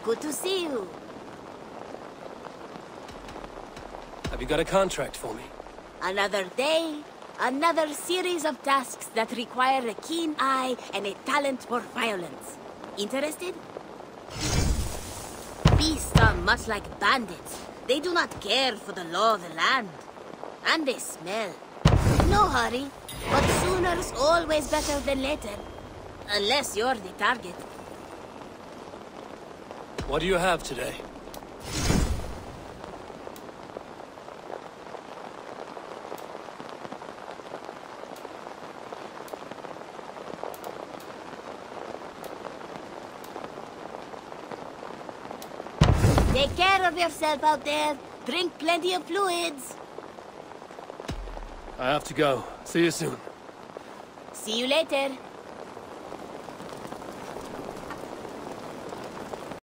Good to see you. Have you got a contract for me? Another day, another series of tasks that require a keen eye and a talent for violence. Interested? Beasts are much like bandits. They do not care for the law of the land. And they smell. No hurry, but sooner's always better than later. Unless you're the target. What do you have today? Take care of yourself out there. Drink plenty of fluids. I have to go. See you soon. See you later.